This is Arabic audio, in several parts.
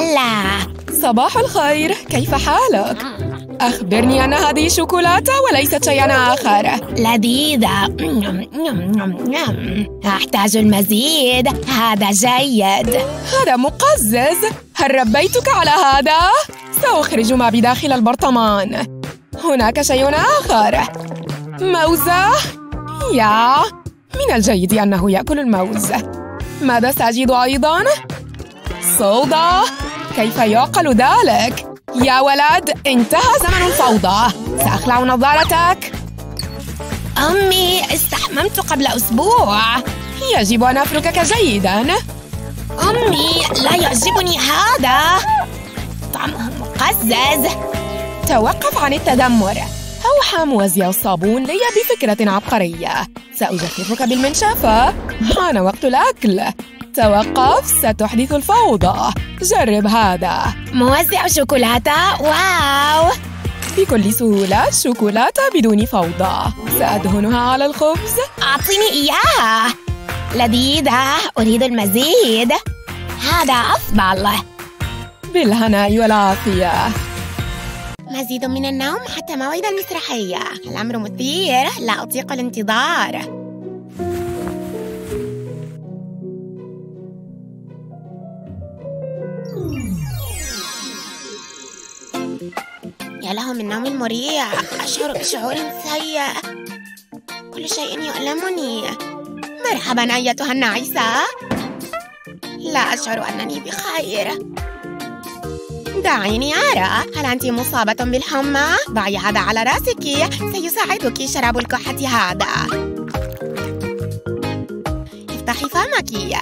هلا. صباح الخير، كيف حالك؟ أخبرني أن هذه شوكولاتة وليست شيئا آخر. لذيذة. أحتاج المزيد. هذا جيد. هذا مقزز. هل ربيتك على هذا؟ سأخرج ما بداخل البرطمان. هناك شيء آخر. موزة؟ يا من الجيد أنه يأكل الموز. ماذا سأجد أيضاً؟ صودا. كيف يعقل ذلك؟ يا ولد، انتهى زمن الفوضى. سأخلع نظارتك. أمي، استحممت قبل أسبوع. يجب أن أفركك جيداً. أمي، لا يعجبني هذا. طعمه مقزز. توقف عن التذمر. أوحى موزع الصابون لي بفكرة عبقرية. سأجففك بالمنشفة. حان وقت الأكل. توقف، ستحدث الفوضى. جرب هذا. موزع شوكولاتة. واو. بكل سهولة شوكولاتة بدون فوضى. سأدهنها على الخبز. أعطيني إياها. لذيذة. أريد المزيد. هذا أفضل. بالهناء والعافية. مزيد من النوم حتى موعد المسرحية. الأمر مثير، لا أطيق الانتظار. يا له من نوم مريع. أشعر بشعور سيء. كل شيء يؤلمني. مرحبا أيتها النعيسة. لا أشعر أنني بخير. دعيني أرى، هل أنت مصابة بالحمى؟ ضعي هذا على رأسك، سيساعدك شراب الكحة هذا. افتحي فمك.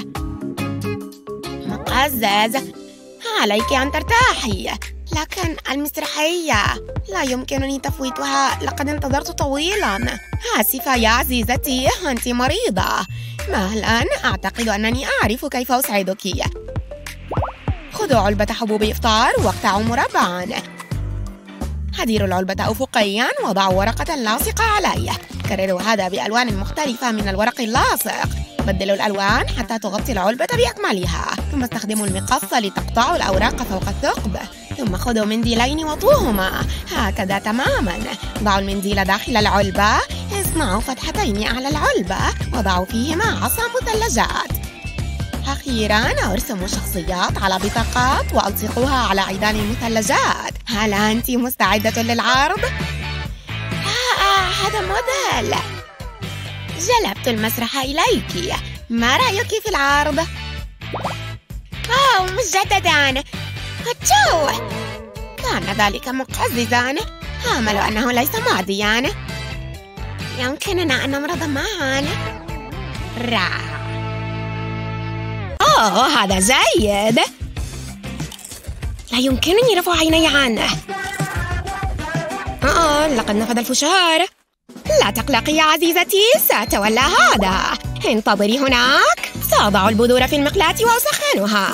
مقزز. عليك أن ترتاحي. لكن المسرحية لا يمكنني تفويتها، لقد انتظرت طويلاً. آسفة يا عزيزتي، أنت مريضة. مهلاً، أعتقد أنني أعرف كيف أسعدك. خذوا علبة حبوب إفطار واقطعوا مربعاً. هديروا العلبة أفقياً وضعوا ورقة لاصقة عليه. كرروا هذا بألوان مختلفة من الورق اللاصق. بدلوا الألوان حتى تغطي العلبة بأكملها. ثم استخدموا المقص لتقطعوا الأوراق فوق الثقب. ثم خذوا منديلين وطوهما هكذا تماماً. ضعوا المنديل داخل العلبة. اصنعوا فتحتين على العلبة وضعوا فيهما عصا مثلجات. أخيراً، ارسموا شخصيات على بطاقات وألصقوها على عيدان المثلجات. هل أنت مستعدة للعرض؟ هذا موديل. جلبت المسرح إليك. ما رأيك في العرض؟ مجدداً. هتشو، كان ذلك مقززاً. آمل أنه ليس معدياً. يمكننا أن نمرض معاً. رائع. هذا جيد. لا يمكنني رفع عيني عنه. لقد نفذ الفشار. لا تقلقي يا عزيزتي، سأتولى هذا. انتظري هناك. سأضع البذور في المقلاة وأسخنها.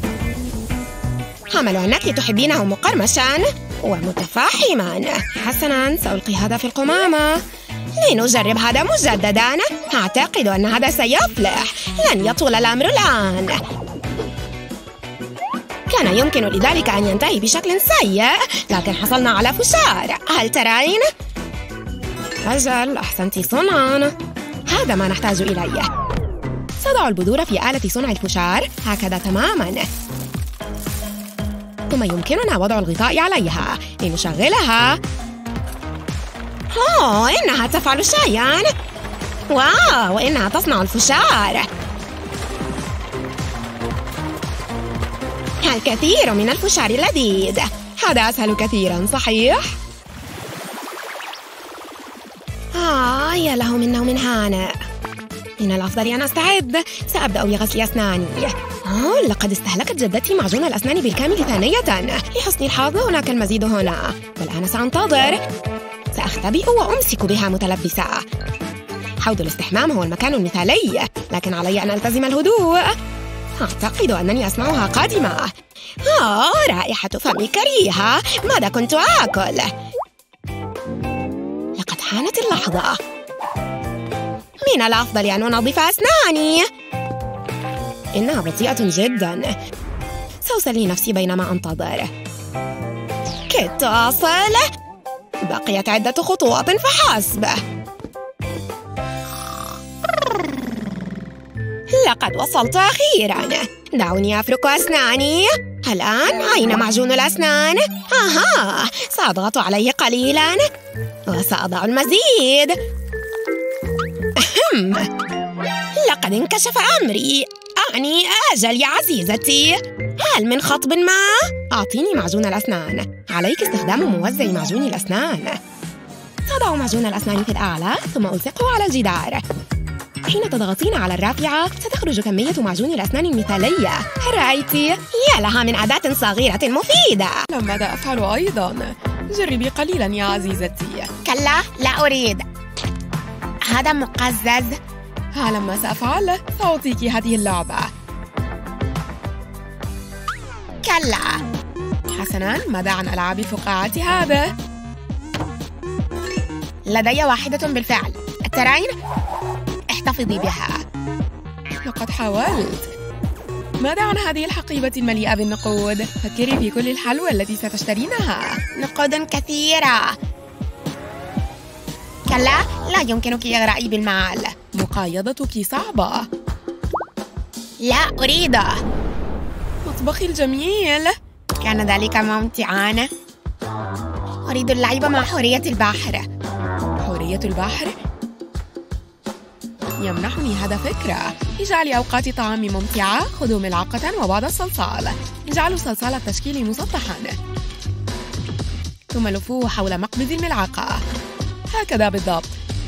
أمل أنك تحبينه مقرمشاً ومتفحماً. حسناً، سألقي هذا في القمامة. لنجرب هذا مجدداً. أعتقد أن هذا سيفلح. لن يطول الأمر الآن. كان يمكن لذلك أن ينتهي بشكل سيء، لكن حصلنا على فشار. هل ترين؟ أجل، أحسنتِ صنعاً. هذا ما نحتاج إليه. سأضع البذور في آلة صنع الفشار هكذا تماماً. ثم يمكننا وضع الغطاء عليها لنشغلها. إنها تفعل شيئاً. واو، إنها تصنع الفشار. الكثير من الفشار لذيذ. هذا أسهل كثيراً، صحيح؟ يا له من نوم هانئ. من الأفضل أن أستعد. سأبدأ بغسل أسناني. لقد استهلكت جدتي معجون الأسنان بالكامل ثانية. لحسن الحظ هناك المزيد هنا. والآن سأنتظر. سأختبئ وأمسك بها متلبسة. حوض الاستحمام هو المكان المثالي، لكن علي أن ألتزم الهدوء. أعتقد أنني أسمعها قادمة. رائحة فمي كريهة. ماذا كنت آكل؟ لقد حانت اللحظة. من الأفضل أن أنظف أسناني. إنها بطيئة جداً. سأسلي نفسي بينما أنتظر. كدت أصل. بقيت عدة خطوات فحسب. لقد وصلت أخيراً. دعوني أفرك أسناني. الآن أين معجون الأسنان؟ آها، سأضغط عليه قليلاً وسأضع المزيد. لقد انكشف أمري. أعني أجل يا عزيزتي، هل من خطب ما؟ أعطيني معجون الأسنان. عليك استخدام موزع معجون الأسنان. سأضع معجون الأسنان في الأعلى ثم ألصقه على الجدار. حين تضغطين على الرافعة ستخرج كمية معجون الأسنان المثالية. رأيتي؟ يا لها من أداة صغيرة مفيدة. ماذا أفعل أيضاً؟ جربي قليلاً يا عزيزتي. كلا، لا أريد. هذا مقزز. ما سأفعل؟ سأعطيك هذه اللعبة. كلا. حسناً، ماذا عن ألعاب فقاعة هذا؟ لدي واحدة بالفعل. الترين؟ احتفظي بها. لقد حاولت. ماذا عن هذه الحقيبة المليئة بالنقود؟ فكري في كل الحلوى التي ستشترينها. نقود كثيرة. كلا، لا يمكنك إغرائي بالمال. مقايضتك صعبة. لا أريده. مطبخي الجميل. كان ذلك ممتعاً. أريد اللعب مع حورية البحر. حورية البحر؟ يمنحني هذا فكرة. لجعل أوقات طعام ممتعة خذوا ملعقة وبعض الصلصال. اجعلوا صلصال التشكيل مسطحاً ثم لفوه حول مقبض الملعقة هكذا بالضبط.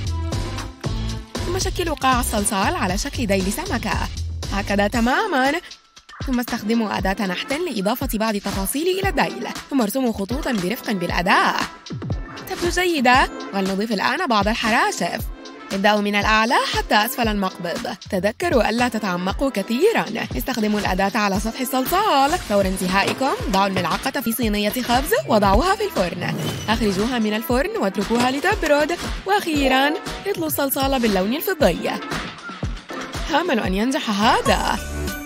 ثم شكلوا قاع الصلصال على شكل ديل سمكة هكذا تماماً. ثم استخدموا أداة نحت لإضافة بعض التفاصيل إلى الديل. ثم ارسموا خطوطاً برفق بالأداة. تبدو جيدة. ولنضيف الآن بعض الحراشف. ابدأوا من الأعلى حتى أسفل المقبض. تذكروا ألا تتعمقوا كثيراً. استخدموا الأداة على سطح الصلصال. فور انتهائكم ضعوا الملعقة في صينية خبز وضعوها في الفرن. أخرجوها من الفرن واتركوها لتبرد. وأخيراً اطلوا الصلصال باللون الفضي. آمل أن ينجح هذا.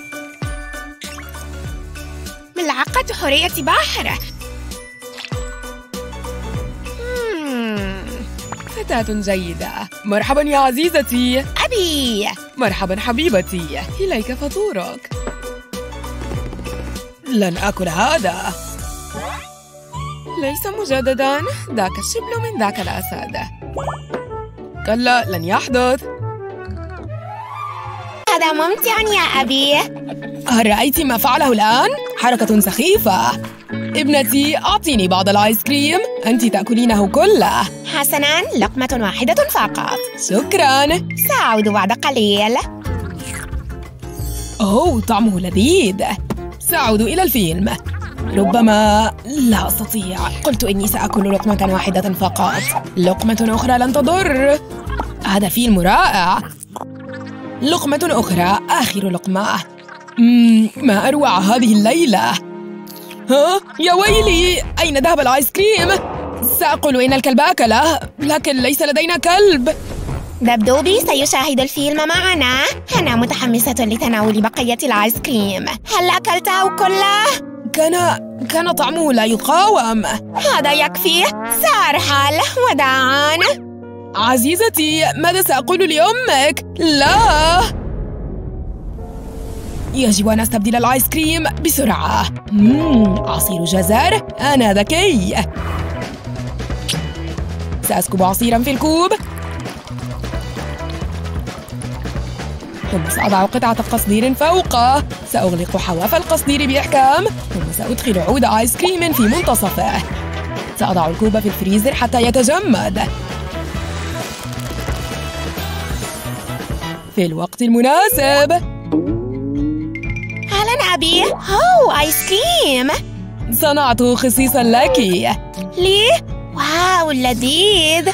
ملعقة حورية بحر. فتاة جيدة. مرحبا يا عزيزتي. أبي. مرحبا حبيبتي. إليك فطورك. لن أكل هذا. ليس مجددا. ذاك الشبل من ذاك الأسد. كلا، لن يحدث. هذا ممتع يا أبي. هل رأيت ما فعله الآن؟ حركة سخيفة. ابنتي، أعطيني بعض الآيس كريم. أنت تأكلينه كله. حسناً، لقمة واحدة فقط. شكراً. سأعود بعد قليل. أوه، طعمه لذيذ. سأعود إلى الفيلم. ربما لا أستطيع. قلت إني سأكل لقمة واحدة فقط. لقمة أخرى لن تضر. هذا فيلم رائع. لقمة أخرى، آخر لقمة. ما أروع هذه الليلة. ها؟ يا ويلي، أين ذهب الآيس كريم؟ سأقول إن الكلب أكله، لكن ليس لدينا كلب. دبدوبي سيشاهد الفيلم معنا. أنا متحمسة لتناول بقية الآيس كريم. هل أكلته كله؟ كان طعمه لا يقاوم. هذا يكفي. سأرحل. وداعاً. عزيزتي، ماذا سأقول لأمك؟ لا. يجب أن أستبدل الآيس كريم بسرعة. عصير جزر. أنا ذكي. سأسكب عصيراً في الكوب. ثم سأضع قطعة قصدير فوقه. سأغلق حواف القصدير بإحكام. ثم سأدخل عود آيس كريم في منتصفه. سأضع الكوب في الفريزر حتى يتجمد. في الوقت المناسب. أهلاً أبي. آيس كريم. صنعته خصيصاً لك. لي؟ واو، لذيذ.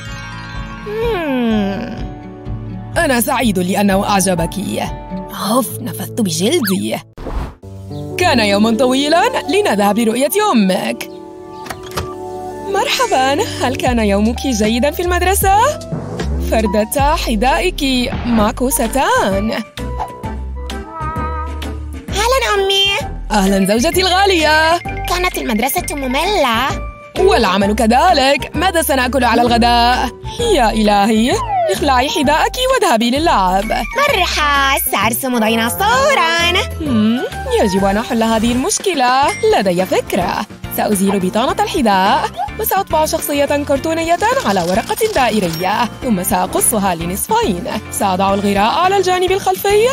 أنا سعيد لأنه أعجبك. نفثت بجلدي. كان يوماً طويلاً. لنذهب لرؤية أمك. مرحباً. هل كان يومك جيداً في المدرسة؟ فردتا حذائك معكوستان. أهلاً أمي. أهلا زوجتي الغالية. كانت المدرسة مملة. والعمل كذلك. ماذا سنأكل على الغداء؟ يا إلهي، اخلعي حذاءك واذهبي للعب. مرحى، سأرسم ديناصوراً. يجب أن أحل هذه المشكلة. لدي فكرة. سأزيل بطانة الحذاء وسأطبع شخصية كرتونية على ورقة دائرية، ثم سأقصها لنصفين. سأضع الغراء على الجانب الخلفي،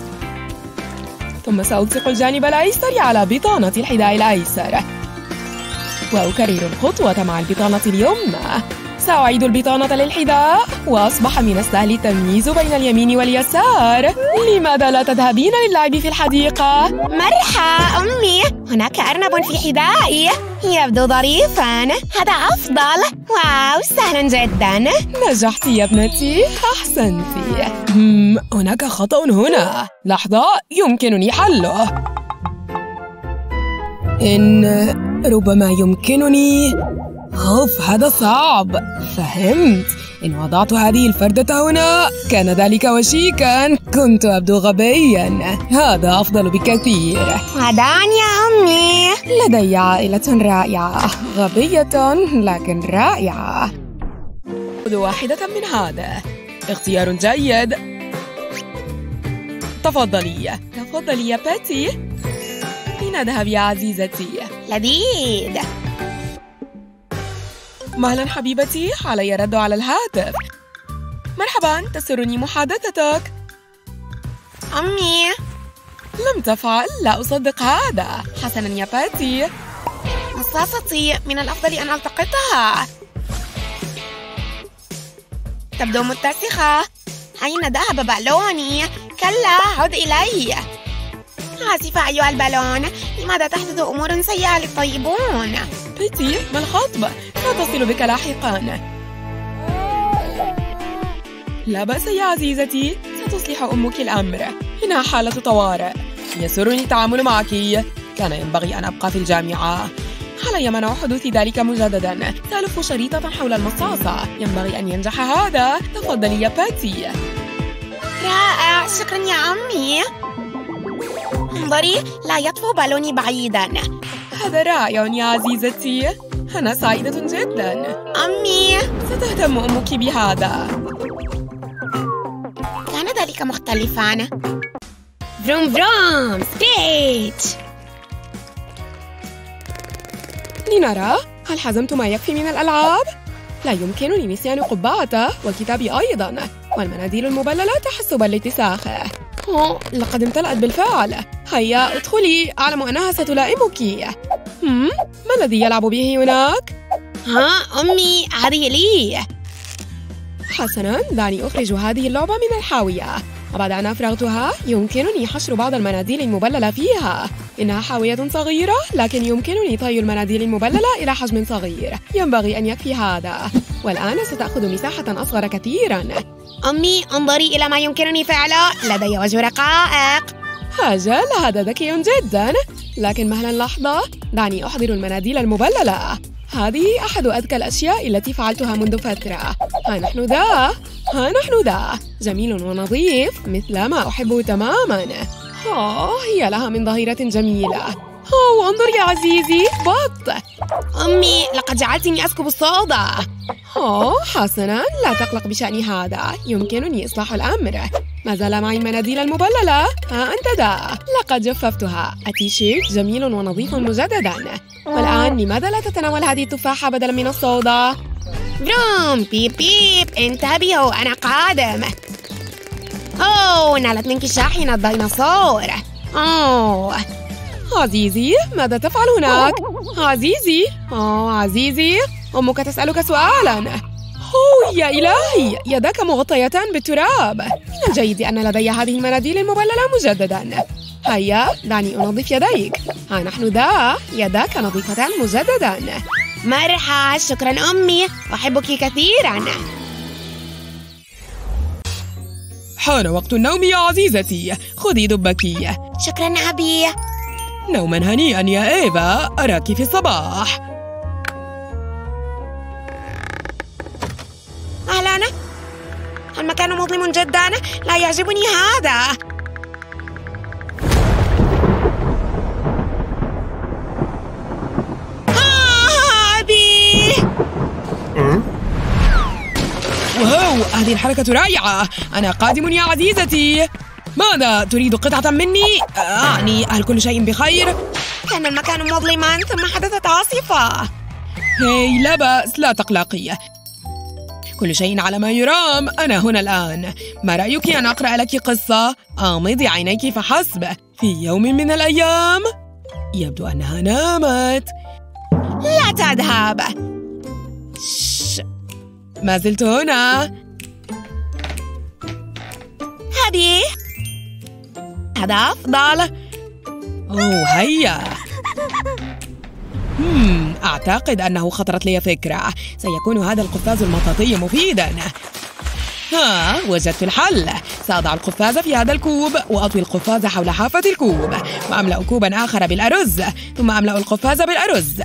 ثم سألصق الجانب الأيسر على بطانة الحذاء الأيسر، وأكرر الخطوة مع البطانة اليمنى. سأعيد البطانة للحذاء، وأصبح من السهل التمييز بين اليمين واليسار. لماذا لا تذهبين للعب في الحديقة؟ مرحى أمي، هناك أرنب في حذائي. يبدو ظريفاً. هذا أفضل. واو، سهل جداً. نجحت يا ابنتي، أحسنتِ. هناك خطأ هنا. لحظة، يمكنني حله. ربما يمكنني. هذا صعب. فهمت. إن وضعت هذه الفردة هنا كان ذلك وشيكاً. كنت أبدو غبياً. هذا أفضل بكثير. وداعاً يا أمي. لدي عائلة رائعة. غبية لكن رائعة. خذ واحدة من هذا. اختيار جيد. تفضلي يا باتي. لنذهب يا عزيزتي. لذيذ. مهلا حبيبتي، علي الرد على الهاتف. مرحبا، تسرني محادثتك. أمي، لم تفعل. لا أصدق هذا. حسنا يا باتي. مصاصتي، من الأفضل أن ألتقطها. تبدو متسخة. أين ذهب بالوني؟ كلا، عد إلي. آسفة أيها البالون، لماذا تحدث أمور سيئة للطيبون؟ بيتي، ما الخطب؟ سأتصل بك لاحقاً. لا بأس يا عزيزتي، ستصلح أمك الأمر. إنها حالة طوارئ. يسرني التعامل معك. كان ينبغي أن أبقى في الجامعة. علي منع حدوث ذلك مجدداً. سألف شريطة حول المصاصة. ينبغي أن ينجح هذا. تفضلي يا باتي. رائع، شكراً يا أمي. انظري، لا يطفو بالوني بعيداً. هذا رائع يا عزيزتي. أنا سعيدة جداً. أمي، ستهتم أمك بهذا. كان ذلك مختلفاً. فروم فروم ستيتش. لنرى، هل حزمت ما يكفي من الألعاب؟ لا يمكنني نسيان قبعته وكتابي أيضاً، والمناديل المبللة تحس بالاتساخ. لقد امتلأت بالفعل. هيا ادخلي، أعلم أنها ستلائمك. ما الذي يلعب به هناك؟ أمي، هذه لي. حسناً، دعني أخرج هذه اللعبة من الحاوية. وبعد أن أفرغتها يمكنني حشر بعض المناديل المبللة فيها. إنها حاوية صغيرة، لكن يمكنني طي المناديل المبللة إلى حجم صغير. ينبغي أن يكفي هذا. والآن ستأخذ مساحة أصغر كثيراً. أمي، انظري إلى ما يمكنني فعله. لدي وجه رقائق. أجل، هذا ذكي جداً. لكن مهلاً لحظة، دعني أحضر المناديل المبللة. هذه أحد أذكى الأشياء التي فعلتها منذ فترة. ها نحن ذا. جميل ونظيف مثل ما أحبه تماماً. هي لها من ظهيرة جميلة. وانظر يا عزيزي، بط. أمي، لقد جعلتني أسكب الصودا. حسناً، لا تقلق بشأن هذا. يمكنني إصلاح الأمر. ما زال معي المناديل المبللة. أنت ذا. لقد جففتها. التيشيرت جميل ونظيف مجدداً. والآن لماذا لا تتناول هذه التفاحة بدلاً من الصودا؟ بروم بيب بيب، انتبهوا، أنا قادم. نالت منك شاحنة ديناصور. عزيزي، ماذا تفعل هناك؟ عزيزي، أمك تسألك سؤالاً. يا إلهي، يداك مغطيتان بالتراب. من الجيد أن لدي هذه المناديل المبللة مجدداً. هيا، دعني أنظف يديك. نحن ذا. يداك نظيفتان مجدداً. مرحبا، شكراً أمي، أحبك كثيراً. حان وقت النوم يا عزيزتي. خذي دبك. شكراً أبي. نوماً هنيئاً يا إيفا. أراك في الصباح. أهلاً. المكان مظلم جداً. لا يعجبني هذا. هذه الحركة رائعة. أنا قادم يا عزيزتي. ماذا تريد؟ قطعة مني؟ هل كل شيء بخير؟ كان المكان مظلما ثم حدثت عاصفة. هاي لا بأس، لا تقلقي، كل شيء على ما يرام. أنا هنا الآن. ما رأيك أن أقرأ لك قصة؟ أغمضي عينيك فحسب. في يوم من الأيام يبدو أنها نامت. لا تذهب. ما زلت هنا. هذا أفضل. هيا. أعتقد أنه خطرت لي فكرة. سيكون هذا القفاز المطاطي مفيداً. وجدت الحل. سأضع القفاز في هذا الكوب وأطوي القفاز حول حافة الكوب وأملأ كوباً آخر بالأرز ثم أملأ القفاز بالأرز.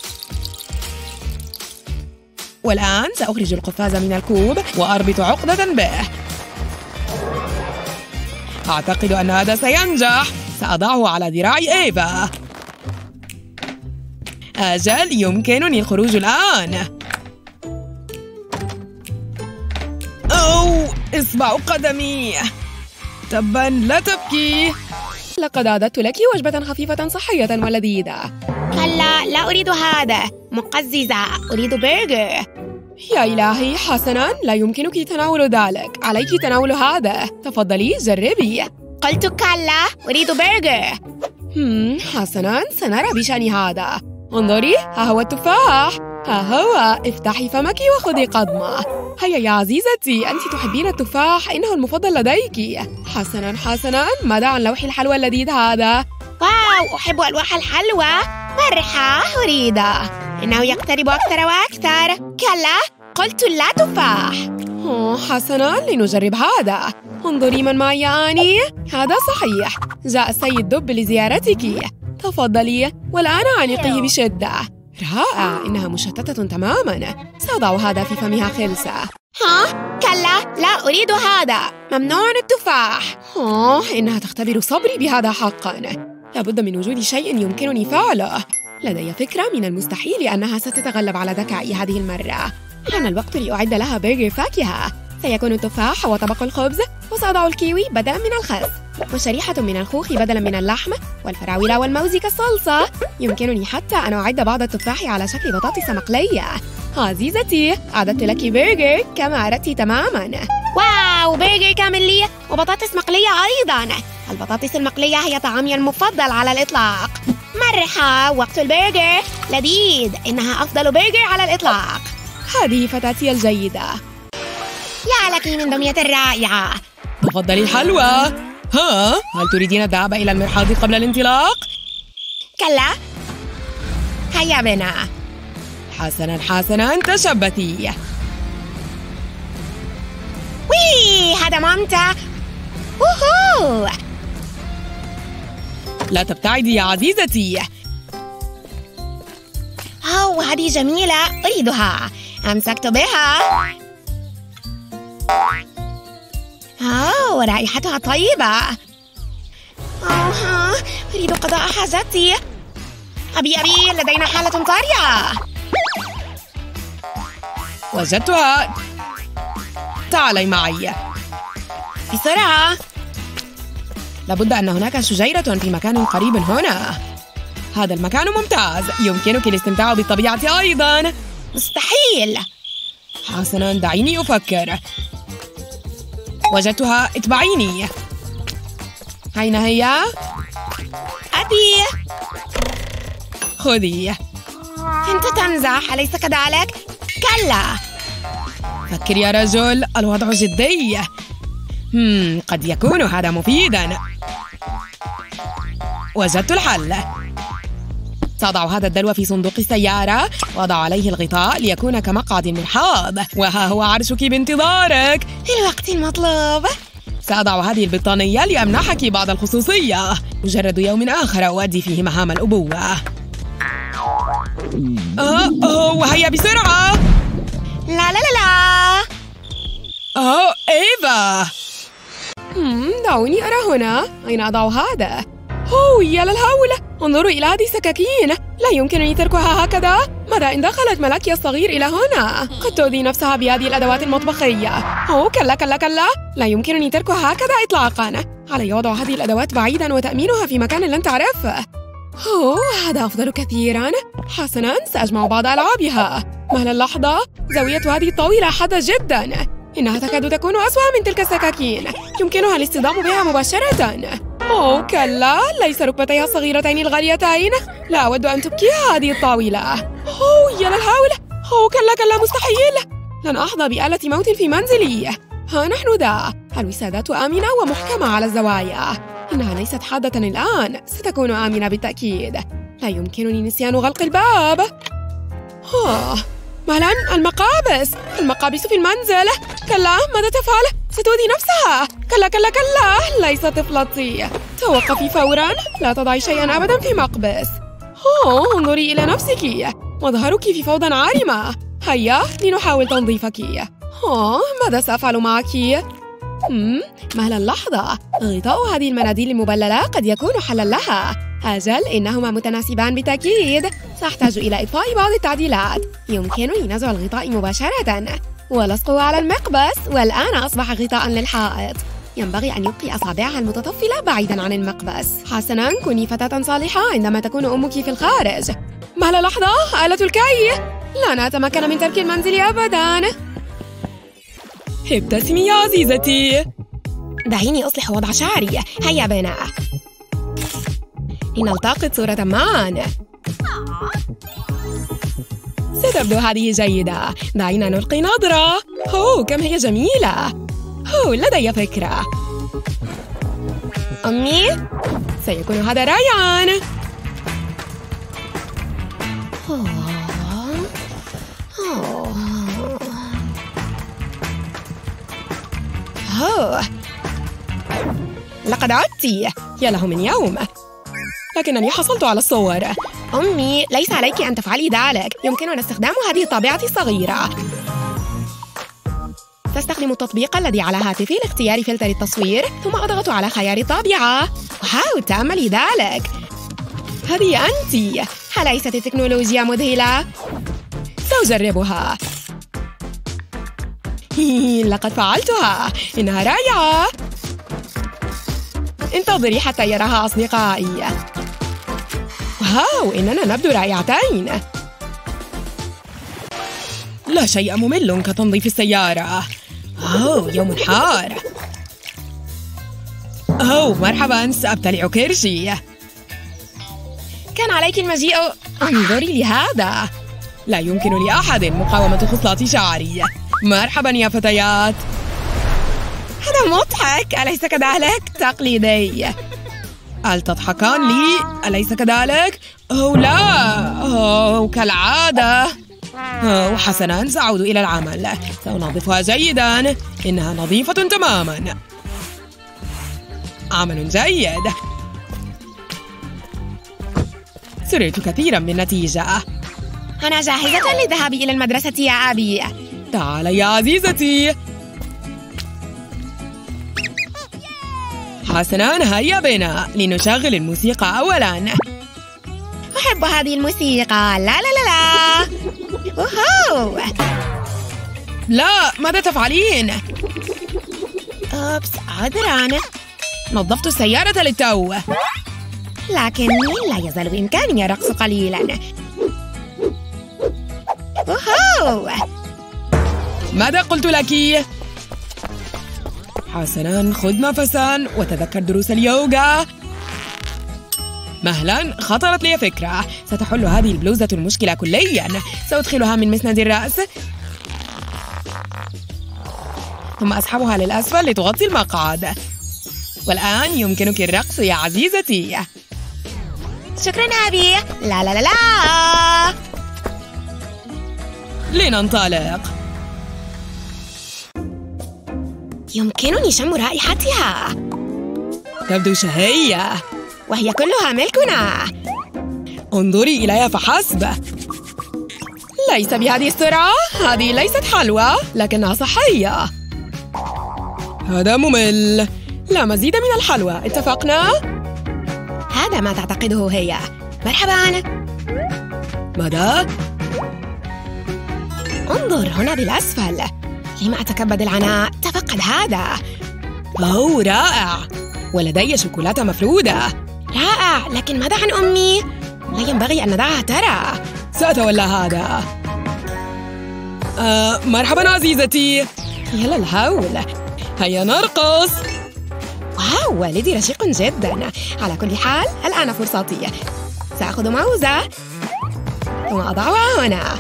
والآن سأخرج القفاز من الكوب وأربط عقدة به. أعتقد أن هذا سينجح. سأضعه على ذراع إيفا. أجل، يمكنني الخروج الآن. إصبع قدمي. تباً، لا تبكي. لقد أعددت لك وجبة خفيفة صحية ولذيذة. كلا، لا أريد هذا. مقززة، أريد برجر. يا إلهي، حسناً، لا يمكنك تناول ذلك. عليك تناول هذا. تفضلي، جربي. قلت كلا، أريد برجر. حسناً، سنرى بشأن هذا. انظري، ها هو التفاح. ها هو، افتحي فمك وخذي قضمة. هيا يا عزيزتي، أنت تحبين التفاح، إنه المفضل لديك. حسناً، ماذا عن لوح الحلوى اللذيذ هذا؟ واو، أحب ألواح الحلوى. مرحة، أريده. إنه يقترب أكثر وأكثر. كلا، قلت لا تفاح. حسناً، لنجرب هذا. انظري من معي آني. هذا صحيح. جاء السيد دب لزيارتك. تفضلي. والآن عنقيه بشدة. رائع، إنها مشتتة تماماً. سأضع هذا في فمها خلسة. كلا، لا أريد هذا. ممنوع التفاح. إنها تختبر صبري بهذا حقاً. لابد من وجود شيء يمكنني فعله. لدي فكرة من المستحيل أنها ستتغلب على ذكائي هذه المرة. حان الوقت لأعد لها برجر فاكهة. سيكون التفاح وطبق الخبز، وسأضع الكيوي بدلاً من الخس، وشريحة من الخوخ بدلاً من اللحم، والفراولة والموز كالصلصة. يمكنني حتى أن أعد بعض التفاح على شكل بطاطس مقلية. عزيزتي، أعددت لك برجر كما أردت تماماً. واو، برجر كامل لي وبطاطس مقلية أيضاً. البطاطس المقلية هي طعامي المفضل على الإطلاق. مرحبا، وقت البرجر. لذيذ، إنها أفضل برجر على الإطلاق. هذه فتاتي الجيدة. يا لك من دمية رائعة. تفضلي الحلوى. هل تريدين الذهاب إلى المرحاض قبل الانطلاق؟ كلا، هيا بنا. حسناً، تشبتي. هذا ممتع. ووهو. لا تبتعدي يا عزيزتي. هذه جميلة، أريدها. أمسكت بها. رائحتها طيبة. أريد قضاء حاجتي. أبي، لدينا حالة طارئة. وجدتها. تعالي معي بسرعة. لابد أن هناك شجيرة في مكان قريب هنا. هذا المكان ممتاز. يمكنك الاستمتاع بالطبيعة أيضاً. مستحيل. حسناً، دعيني أفكر. وجدتها، اتبعيني. أين هي؟ أبي. خذي. أنت تمزح، أليس كذلك؟ كلا. فكر يا رجل، الوضع جدي. قد يكون هذا مفيداً. وجدت الحل. سأضع هذا الدلو في صندوق السيارة وأضع عليه الغطاء ليكون كمقعد المرحاض. وها هو عرشك بانتظارك في الوقت المطلوب. سأضع هذه البطانية لأمنحك بعض الخصوصية. مجرد يوم آخر أؤدي فيه مهام الأبوة. وهيا بسرعة. لا لا لا لا. إيفا. دعوني أرى هنا. أين أضع هذا؟ يا للهول، انظروا إلى هذه السكاكين. لا يمكنني تركها هكذا. ماذا إن دخلت ملاكي الصغير إلى هنا؟ قد تؤذي نفسها بهذه الأدوات المطبخية. أوه كلا كلا كلا، لا يمكنني تركها هكذا إطلاقاً. علي وضع هذه الأدوات بعيداً وتأمينها في مكان لن تعرفه. أوه هذا أفضل كثيراً. حسناً، سأجمع بعض ألعابها. مهلا اللحظة، زاوية هذه الطاولة حادة جداً. إنها تكاد تكون أسوأ من تلك السكاكين، يمكنها الاصطدام بها مباشرة. أوه كلا، ليس ركبتيها الصغيرتين الغاليتين. لا أود أن تبكي هذه الطاولة. أوه يا للهول. أوه كلا كلا، مستحيل. لن أحظى بآلة موت في منزلي. ها نحن ذا. الوسادات آمنة ومحكمة على الزوايا. إنها ليست حادة الآن، ستكون آمنة بالتأكيد. لا يمكنني نسيان غلق الباب. مهلا، المقابس في المنزل. كلا، ماذا تفعل؟ ستؤذي نفسها. كلا كلا كلا، ليس طفلتي. توقفي فورا، لا تضعي شيئا أبدا في مقبس. انظري إلى نفسك، مظهرك في فوضى عارمة. هيا لنحاول تنظيفك. ماذا سأفعل معك؟ مهلا لحظة، غطاء هذه المناديل المبللة قد يكون حلا لها. أجل، إنهما متناسبان بالتأكيد. سأحتاج إلى إضفاء بعض التعديلات. يمكنني نزع الغطاء مباشرة ولصقه على المقبس، والآن أصبح غطاء للحائط. ينبغي أن يبقي أصابعها المتطفلة بعيداً عن المقبس. حسناً، كوني فتاة صالحة عندما تكون أمك في الخارج. مهلا لحظة، آلة الكي. لن أتمكن من ترك المنزل أبداً. ابتسمي يا عزيزتي. دعيني أصلح وضع شعري. هيا بنا لنلتقط صورة معاً. ستبدو هذه جيدة. دعينا نلقي نظرة. كم هي جميلة. لدي فكرة. أمي، سيكون هذا رائعاً. لقد عدت. يا له من يوم، لكنني حصلت على الصور. أمي، ليس عليك أن تفعلي ذلك. يمكننا استخدام هذه الطابعة الصغيرة. سأستخدم التطبيق الذي على هاتفي لاختيار فلتر التصوير، ثم أضغط على خيار الطابعة. واو، تأملي ذلك. هذه أنت. أليست التكنولوجيا مذهلة؟ سأجربها. لقد فعلتها. إنها رائعة. انتظري حتى يراها أصدقائي. واو، إننا نبدو رائعتين. لا شيء ممل كتنظيف السيارة. يوم حار. مرحبا، سأبتلع كرشي. كان عليك المجيء. انظري لهذا. لا يمكن لأحد مقاومة خصلات شعري. مرحبا يا فتيات. هذا مضحك، أليس كذلك؟ تقليدي. هل تضحكان لي؟ أليس كذلك؟ لا. كالعادة. حسناً، سأعود إلى العمل. سأنظفها جيداً. إنها نظيفة تماماً. عمل جيد. سررت كثيراً بالنتيجة. أنا جاهزة للذهاب إلى المدرسة يا أبي. تعالي يا عزيزتي. حسناً، هيا بنا لنشغل الموسيقى أولاً. أحب هذه الموسيقى. لا لا لا لا. لا، ماذا تفعلين؟ أوبس، عذراً. نظفت السيارة للتو، لكني لا يزال بإمكاني الرقص قليلاً. ماذا قلت لك؟ حسناً، خذ نفساً وتذكر دروس اليوغا. مهلاً، خطرت لي فكرة. ستحل هذه البلوزة المشكلة كلياً. سأدخلها من مسند الرأس، ثم أسحبها للأسفل لتغطي المقعد. والآن يمكنك الرقص يا عزيزتي. شكراً أبي. لا لا لا لا. لننطلق. يمكنني شم رائحتها. تبدو شهية. وهي كلها ملكنا. انظري إليها فحسب. ليس بهذه السرعة. هذه ليست حلوى، لكنها صحية. هذا ممل. لا مزيد من الحلوى، اتفقنا؟ هذا ما تعتقده هي. مرحباً. ماذا؟ انظر هنا بالأسفل. لم أتكبد العناء؟ تفقد هذا. أوه رائع، ولدي شوكولاتة مفرودة. رائع، لكن ماذا عن أمي؟ لا ينبغي أن ندعها ترى. سأتولى هذا. مرحبا عزيزتي. يلا الهول، هيا نرقص. واو، والدي رشيق جدا. على كل حال الآن فرصتي. سأخذ موزة ثم أضعها هنا.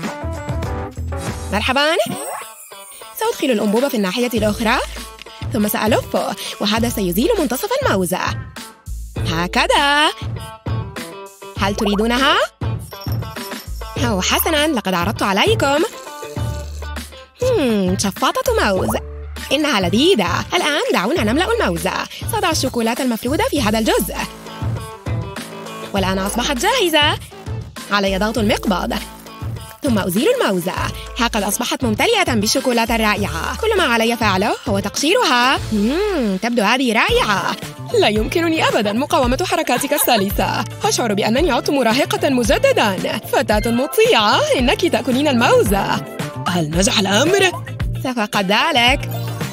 مرحبا. سأدخل الأنبوبة في الناحية الأخرى ثم سألفه، وهذا سيزيل منتصف الموزة هكذا. هل تريدونها؟ أو حسناً، لقد عرضت عليكم. شفاطة موز، إنها لذيذة. الآن دعونا نملأ الموزة. سأضع الشوكولاتة المفرودة في هذا الجزء، والآن أصبحت جاهزة. علي ضغط المقبض ثم أزيل الموزة. هكذا أصبحت ممتلئة بالشوكولاتة الرائعة. كل ما علي فعله هو تقشيرها. تبدو هذه رائعة. لا يمكنني أبداً مقاومة حركاتك السلسة. أشعر بأنني عدت مراهقة مجدداً. فتاة مطيعة، إنك تأكلين الموزة. هل نجح الأمر؟ تفقد ذلك.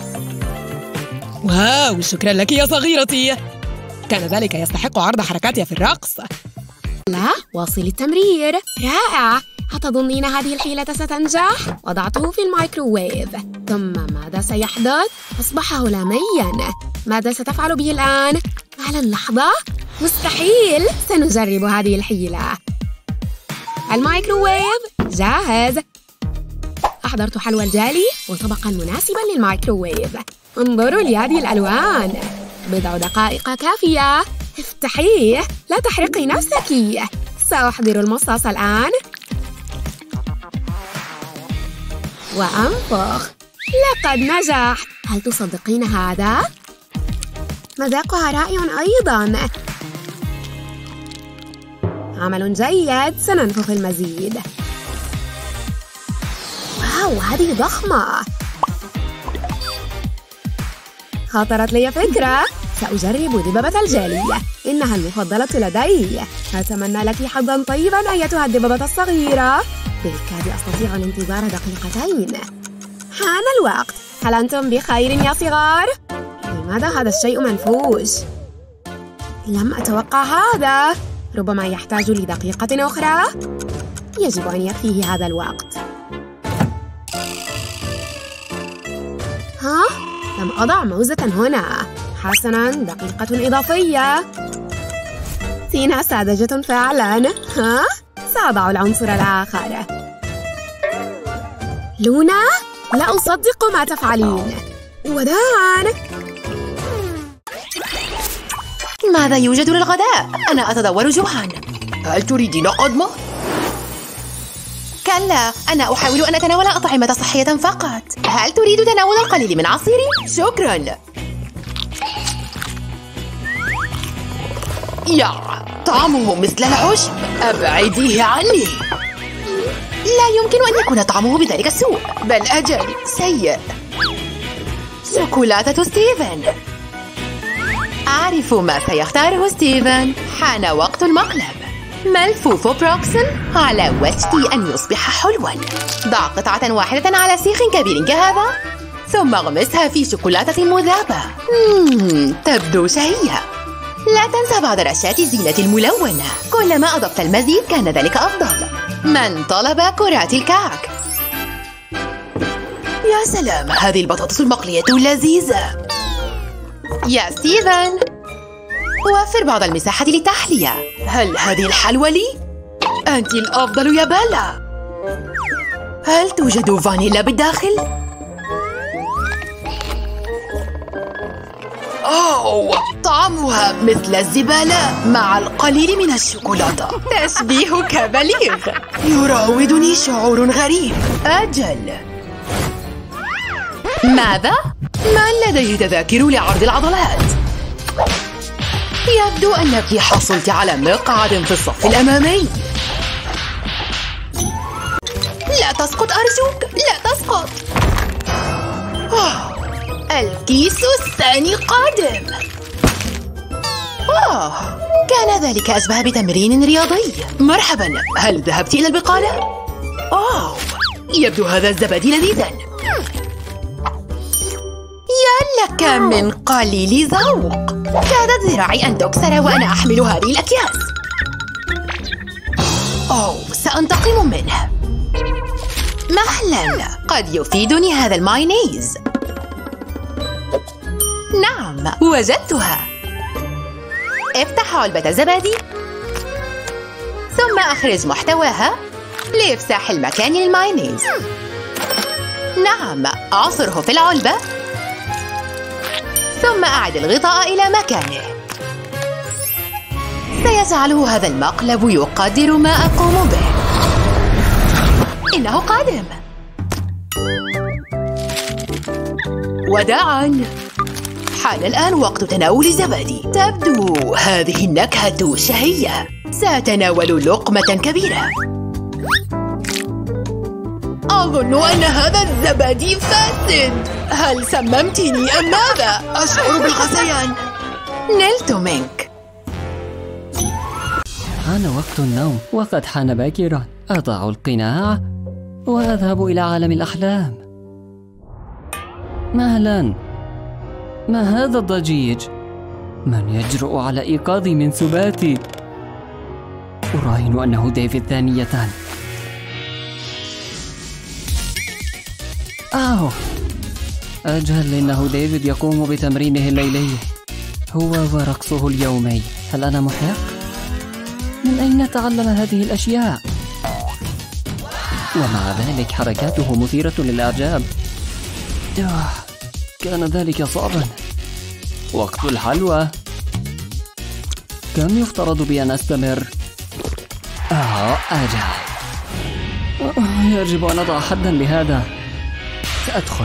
واو، شكراً لك يا صغيرتي. كان ذلك يستحق عرض حركاتي في الرقص. لا، واصل التمرير. رائع. أتظنين هذه الحيلة ستنجح؟ وضعته في الميكروويف. ثم ماذا سيحدث؟ أصبح هلامياً. ماذا ستفعل به الآن؟ على اللحظة؟ مستحيل. سنجرب هذه الحيلة. الميكروويف جاهز. أحضرت حلوى الجالي وطبقاً مناسباً للميكروويف. انظروا لهذه الألوان. بضع دقائق كافية. افتحيه، لا تحرقي نفسك. سأحضر المصاص الآن وأنفخ. لقد نجح. هل تصدقين هذا؟ مذاقها رائع أيضاً. عمل جيد. سننفخ المزيد. واو، هذه ضخمة. خطرت لي فكرة. سأجرب ذبابة الجالي، إنها المفضلة لدي. أتمنى لك حظاً طيباً أيتها الذبابة الصغيرة. بالكاد أستطيع الانتظار دقيقتين. حان الوقت. هل أنتم بخير يا صغار؟ لماذا هذا الشيء منفوش؟ لم أتوقع هذا. ربما يحتاج لدقيقة أخرى. يجب أن يكفيه هذا الوقت. ها؟ لم أضع موزة هنا. حسناً، دقيقة إضافية. سينها ساذجة فعلاً. ها؟ سأضع العنصر الآخر. لونا، لا أصدق ما تفعلين. وداعاً. ماذا يوجد للغداء؟ أنا أتذوق جوعاً. هل تريدين قضمة؟ كلا، أنا أحاول أن أتناول أطعمة صحية فقط. هل تريد تناول القليل من عصيري؟ شكراً. يا، طعمه مثل العشب. أبعديه عني. لا يمكن أن يكون طعمه بذلك السوء، بل أجل سيء. شوكولاتة ستيفن. أعرف ما سيختاره ستيفن. حان وقت المقلب. ملفوف بروكسن على وشك أن يصبح حلواً. ضع قطعة واحدة على سيخ كبير كهذا، ثم اغمسها في شوكولاتة مذابة. تبدو شهية. لا تنسى بعض رشات الزينة الملونة. كلما أضفت المزيد كان ذلك أفضل. من طلب كرات الكعك؟ يا سلام، هذه البطاطس المقلية لذيذة. يا ستيفن، وفر بعض المساحة للتحلية. هل هذه الحلوى لي؟ أنت الأفضل يا بيلا. هل توجد فانيلا بالداخل؟ أوه، طعمها مثل الزبالة مع القليل من الشوكولاتة. تشبيهك بليغ. يراودني شعور غريب. أجل، ماذا؟ من لديه تذاكر لعرض العضلات؟ يبدو أنك حصلت على مقعد في الصف الأمامي. لا تسقط أرجوك، لا تسقط. الكيس الثاني قادم. كان ذلك أشبه بتمرين رياضي. مرحبا، هل ذهبت إلى البقالة؟ يبدو هذا الزبادي لذيذاً. يا لك من قليل ذوق. كادت ذراعي أن تكسر وأنا أحمل هذه الأكياس. سأنتقم منه. مهلاً، قد يفيدني هذا المايونيز. نعم، وجدتها. افتح علبة الزبادي ثم أخرج محتواها لإفساح المكان للمايونيز. نعم، أعصره في العلبة ثم أعد الغطاء إلى مكانه. سيجعله هذا المقلب يقدر ما أقوم به. إنه قادم. وداعاً. حان الآن وقت تناول الزبادي. تبدو هذه النكهة شهية. سأتناول لقمة كبيرة. أظن أن هذا الزبادي فاسد. هل سممتني أم ماذا؟ أشعر بالغثيان. نلت منك. حان وقت النوم وقد حان باكرا. أضع القناع وأذهب إلى عالم الأحلام. مهلا، ما هذا الضجيج؟ من يجرؤ على إيقاظي من سباتي؟ أراهن أنه ديفيد ثانية. أجل، إنه ديفيد يقوم بتمرينه الليلي هو ورقصه اليومي. هل أنا محق؟ من أين تعلم هذه الأشياء؟ ومع ذلك حركاته مثيرة للإعجاب. كان ذلك صعبا. وقت الحلوى. كم يفترض بي أن أستمر؟ أجل، يجب أن أضع حدا لهذا. سأدخل.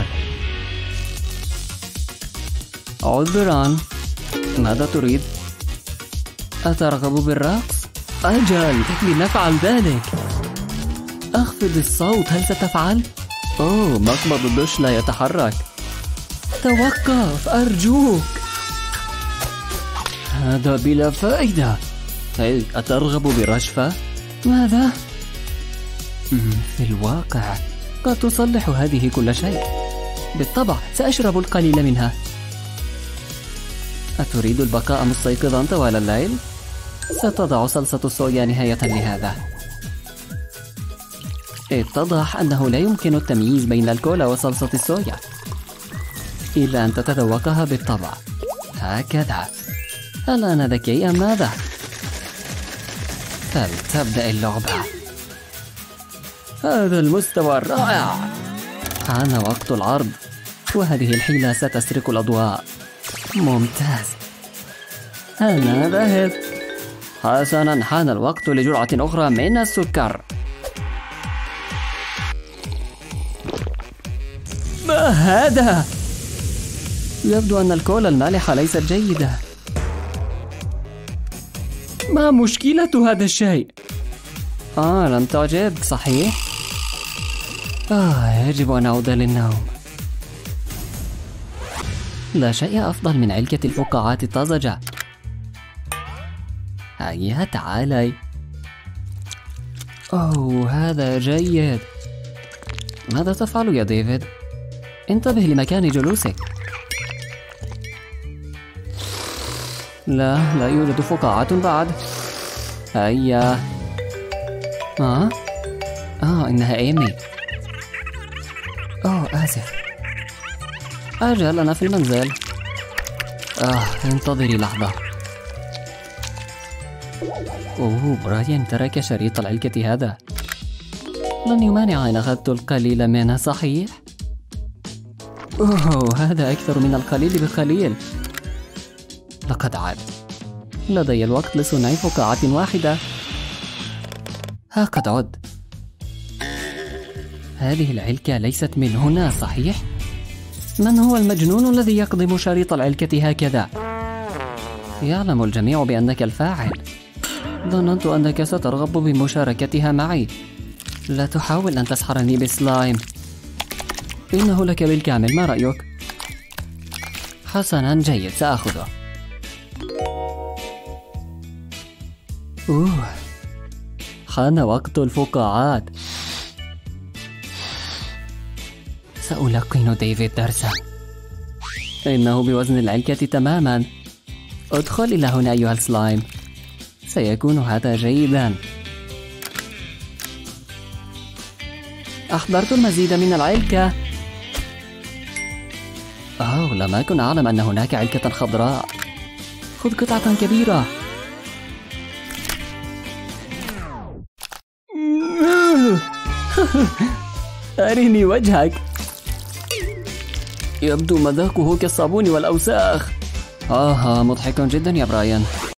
عذرا، ماذا تريد؟ أترغب بالرقص؟ أجل، لنفعل ذلك. أخفض الصوت، هل ستفعل؟ مقبض الدش لا يتحرك. توقف أرجوك. هذا بلا فائدة. أترغب برشفة؟ ماذا؟ في الواقع قد تصلح هذه كل شيء. بالطبع سأشرب القليل منها. أتريد البقاء مستيقظا طوال الليل؟ ستضع صلصة الصويا نهاية لهذا. اتضح أنه لا يمكن التمييز بين الكولا وصلصة الصويا إلا أن تتذوقها بالطبع. هكذا. هل أنا ذكي أم ماذا؟ فلتبدأ اللعبة. هذا المستوى الرائع. حان وقت العرض، وهذه الحيلة ستسرق الأضواء. ممتاز. أنا ذاهب. حسنا، حان الوقت لجرعة أخرى من السكر. ما هذا؟ يبدو أن الكولا المالحة ليست جيدة. ما مشكلة هذا الشيء؟ لم تعجب، صحيح؟ يجب أن أعود للنوم. لا شيء أفضل من علكة الفقاعات الطازجة. هيا تعالي. هذا جيد. ماذا تفعل يا ديفيد؟ انتبه لمكان جلوسك. لا يوجد فقاعات بعد. هيا. إنها إيمي. آسف. أجل، أنا في المنزل. انتظري لحظة. براين ترك شريط العلكة هذا. لن يمانع أن أخذت القليل منه، صحيح؟ هذا أكثر من القليل بقليل. لقد عاد. لدي الوقت لصنع فقاعة واحدة. قد عد. هذه العلكة ليست من هنا، صحيح؟ من هو المجنون الذي يقضم شريط العلكة هكذا؟ يعلم الجميع بأنك الفاعل. ظننت أنك سترغب بمشاركتها معي. لا تحاول أن تسحرني بسلايم. إنه لك بالكامل، ما رأيك؟ حسنا، جيد، سأخذه. حان وقت الفقاعات. سألقن ديفيد درسا. إنه بوزن العلكة تماما. ادخل إلى هنا أيها السلايم. سيكون هذا جيدا. أحضرت المزيد من العلكة. لم أكن أعلم أن هناك علكة خضراء. خذ قطعة كبيرة. أرني وجهك. يبدو مذاقه كالصابون والأوساخ. مضحك جدا يا براين.